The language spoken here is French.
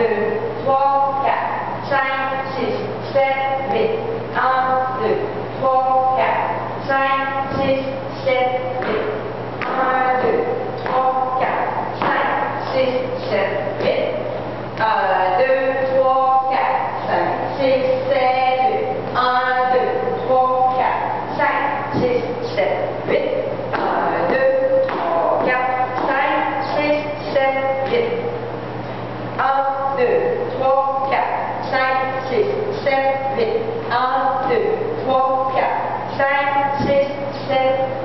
2, 3, 4, 5, 6, 7, 8. 1, 2, 3, 4, 5, 6, 7, 8. 1, 2, 3, 4, 5, 6, 7, 8. 1, 2, 3, 4, 5, 6, 7, 8. 1, 2, 3, 4, 5, 6, 7, 8. 1, 2, 3, 4, 5, 6, 7, 8. 1, 2, 3, 4, 5, 6, 7, 8. 1, 2, 3, 4, 5, 6, 7, 8.